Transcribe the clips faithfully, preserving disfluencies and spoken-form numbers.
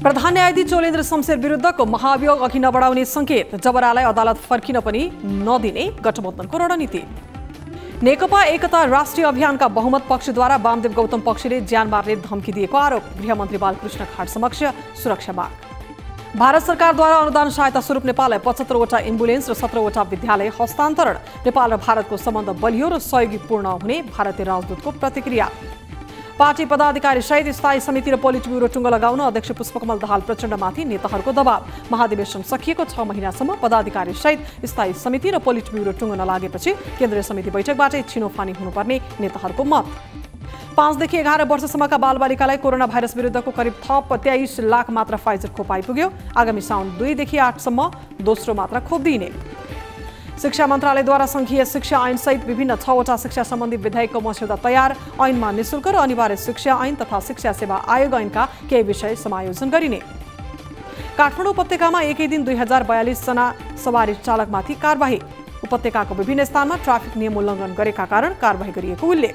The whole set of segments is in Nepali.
प्रधान न्यायाधीश चोलेन्द्र शमशेर विरुद्धको महाभियोग अघि नबढाउने संकेत, जबरालाई अदालत फर्किन पनि नदिने गठबन्धनको रणनीति। नेकपा एकता राष्ट्रिय अभियानका बहुमत पक्षद्वारा वामदेव गौतम पक्षले ज्यान मार्ने धम्की दिएको आरोप, गृहमन्त्री बालकृष्ण खाँड समक्ष सुरक्षा माग। भारत सरकारद्वारा अनुदान सहायता स्वरूप नेपाललाई पचहत्तरवटा एम्बुलेन्स र सत्रहवटा विद्यालय हस्तान्तरण। नेपाल र भारतको सम्बन्ध बलियो र सहयोगीपूर्ण हुने भारतीय राजदूतको प्रतिक्रिया। पार्टी पदाधिकारी सहित स्थायी समिति र पोलिट ब्युरो टुङ्गो लगाउन अध्यक्ष पुष्पकमल दाहाल प्रचण्डमाथि नेताहरूको दबाव। महाधिवेशन सकिएको छ महिनासम्म पदाधिकारी सहित स्थायी समिति र पोलिट ब्युरो टुङ्गो नलागेपछि केन्द्रीय समिति बैठकबाटै छिनोफानी हुनुपर्ने नेताहरूको मत। पाँचदेखि एघार वर्षसम्मका बालबालिकालाई कोरोना भाइरस विरुद्धको करिब थप तेइस लाख मात्रा फाइजर खोप आइपुग्यो। आगामी साउन दुईदेखि आठसम्म दोस्रो मात्रा खोप दिइने। शिक्षा मन्त्रालयद्वारा संघीय शिक्षा ऐनसहित विभिन्न छवटा शिक्षा सम्बन्धी विधेयकको मस्यौदा तयार। ऐनमा निशुल्क र अनिवार्य शिक्षा ऐन तथा शिक्षा सेवा आयोग ऐनका केही विषय समायोजन गरिने। काठमाडौँ उपत्यकामा एकै दिन दुई हजार बयालिस जना सवारी चालकमाथि कारबाही। उपत्यकाको विभिन्न स्थानमा ट्राफिक नियम उल्लङ्घन गरेका कारण कारबाही गरिएको उल्लेख।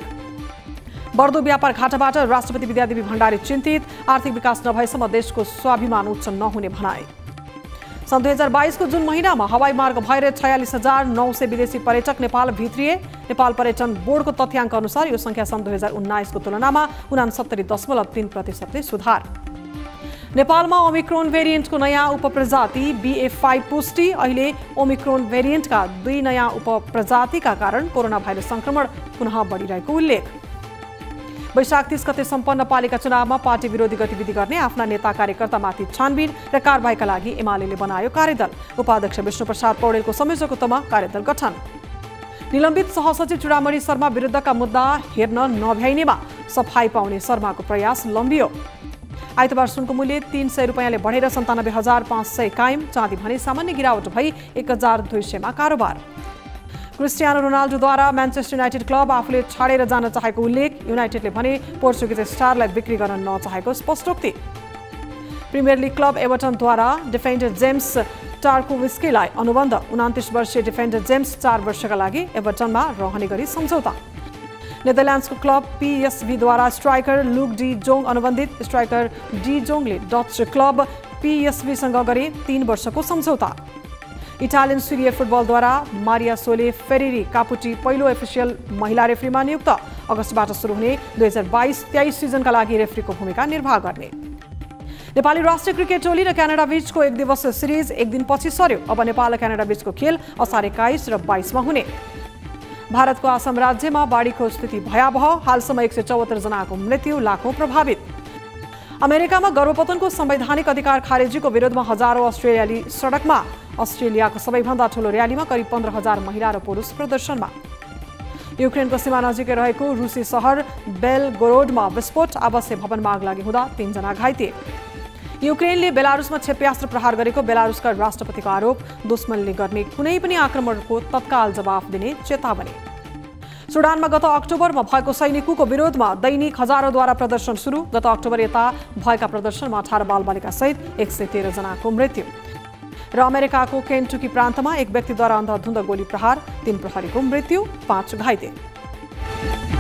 बढ्दो व्यापार घाटाबाट राष्ट्रपति विद्यादेवी भण्डारी चिन्तित। आर्थिक विकास नभएसम्म देशको स्वाभिमान उच्च नहुने भनाए। सन् दुई हजार बाइसको जुन महिनामा हवाई मार्ग भएर छयालिस हजार नौ सय विदेशी पर्यटक नेपाल भित्रिए। नेपाल पर्यटन बोर्डको तथ्याङ्क अनुसार यो संख्या सन् दुई हजार उन्नाइसको तुलनामा उनासत्तरी दशमलव तीन प्रतिशतले सुधार। नेपालमा ओमिक्रोन भेरिएन्टको नयाँ उपप्रजाति बी ए फाइभ पुष्टि। अहिले ओमिक्रोन भेरिएन्टका दुई नयाँ उपप्रजातिका कारण कोरोना भाइरस संक्रमण पुनः बढिरहेको उल्लेख। वैशाख तीस गते सम्पन्न पालिका चुनावमा पार्टी विरोधी गतिविधि गर्ने आफ्ना नेता कार्यकर्तामाथि छानबिन र कारबाहीका लागि एमाले बनायो कार्यदल। उपाध्यक्ष विष्णुप्रसाद पौडेलको संयोजकत्वमा कार्यदल गठन। निलम्बित सहसचिव चुडामणि शर्मा विरुद्धका मुद्दा हेर्न नभ्याइनेमा सफाई पाउने शर्माको प्रयास लम्बियो। आइतबार सुनको मूल्य तीन सय रुपियाँले बढेर सन्तानब्बे हजार पाँच सय कायम। चाँदी भने सामान्य गिरावट भई एक हजार दुई सयमा कारोबार। क्रिस्टियानो रोनाल्डोद्वारा म्यान्चेस्टर युनाइटेड क्लब आफूले छाडेर जान चाहेको उल्लेख। युनाइटेडले भने पोर्चुगिज स्टारलाई बिक्री गर्न नचाहेको स्पष्टोक्ति। प्रिमियर लिग क्लब एभर्टनद्वारा डिफेन्डर जेम्स टार्कोविस्कीलाई अनुबन्ध। उनातिस वर्षीय डिफेन्डर जेम्स चार वर्षका लागि एभर्टनमा रहने गरी सम्झौता। नेदरल्यान्ड्सको क्लब पीएसभीद्वारा स्ट्राइकर लुक डी जोङ अनुबन्धित। स्ट्राइकर डी जोङले डच क्लब पीएसभीसँग गरे तीन वर्षको सम्झौता। इटालियन सिरिय फुटबलद्वारा मारिया सोले फेरेरी कापुटी पहिलो अफिसियल महिला रेफ्रीमा नियुक्त। अगस्तबाट सुरु हुने दुई हजार बाइस तेइस सिजनका लागि रेफ्रीको भूमिका निर्वाह गर्ने। नेपाली राष्ट्रिय क्रिकेट टोली र क्यानाडा बीचको एक दिवसीय सिरिज एक दिन पछि सर्यो। अब नेपाल र क्यानाडा बीचको खेल असार एक्काइस र बाइसमा हुने। भारतको आसाम राज्यमा बाढीको स्थिति भयावह। हालसम्म एक सय चौहत्तर जनाको मृत्यु, लाखौं प्रभावित। अमेरिकामा गर्भपतनको संवैधानिक अधिकार खारेजीको विरोधमा हजारौं अस्ट्रेलियाली सडकमा। अस्ट्रेलियाको सबैभन्दा ठूलो र्यालीमा करिब पन्ध्र हजार महिला र पुरुष प्रदर्शनमा। युक्रेनको सीमा नजिकै रहेको रुसी सहर बेलगोरोडमा विस्फोट। आवासीय भवनमा आग लागि हुँदा तीनजना घाइते। युक्रेनले बेलारुसमा क्षेप्यास्त्र प्रहार गरेको बेलारुसका राष्ट्रपतिको आरोप। दुश्मनले गर्ने कुनै पनि आक्रमणको तत्काल जवाफ दिने चेतावनी। सुडानमा गत अक्टोबरमा भएको सैनिकको विरोधमा दैनिक हजारौंद्वारा प्रदर्शन सुरु। गत अक्टोबर यता भएका प्रदर्शनमा अठार बालबालिका सहित एक सय तेह्र जनाको मृत्यु। र अमेरिकाको केन्टुकी प्रान्तमा एक व्यक्तिद्वारा अन्धाधुन्द गोली प्रहार। तीन प्रहरीको मृत्यु, पाँच घाइते।